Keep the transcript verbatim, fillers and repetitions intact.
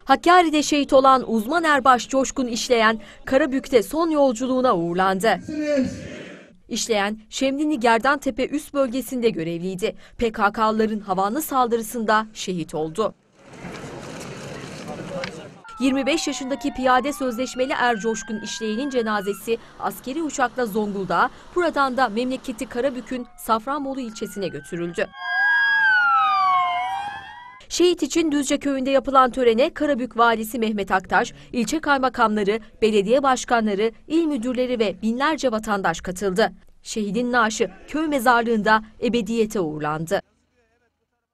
Hakkari'de şehit olan uzman erbaş Coşkun İşleyen, Karabük'te son yolculuğuna uğurlandı. İşleyen, Şemdinli Gerdantepe üst bölgesinde görevliydi. P K K'lıların havanlı saldırısında şehit oldu. yirmi beş yaşındaki piyade sözleşmeli Er Coşkun İşleyen'in cenazesi askeri uçakla Zonguldak'a, buradan da memleketi Karabük'ün Safranbolu ilçesine götürüldü. Şehit için Düzce köyünde yapılan törene Karabük Valisi Mehmet Aktaş, ilçe kaymakamları, belediye başkanları, il müdürleri ve binlerce vatandaş katıldı. Şehidin naaşı köy mezarlığında ebediyete uğurlandı.